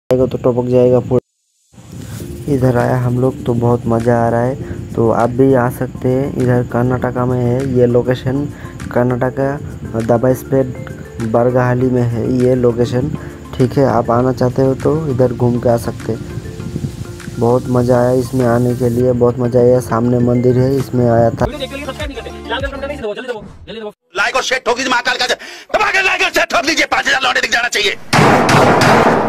जाएगा तो टपक जाएगा पूरा। इधर आया हम लोग तो बहुत मज़ा आ रहा है, तो आप भी आ सकते हैं। इधर कर्नाटका में है ये लोकेशन, कर्नाटका दबाईस्पेट बरगाहली में है ये लोकेशन। ठीक है, आप आना चाहते हो तो इधर घूम के आ सकते हैं। बहुत मज़ा आया इसमें आने के लिए, बहुत मज़ा आया। सामने मंदिर है, इसमें आया था। लाइक और शेयर ठोक दीजिए, महाकाल का दबा के लाइक और शेयर ठोक दीजिए, 5000 लौटे दिख जाना चाहिए।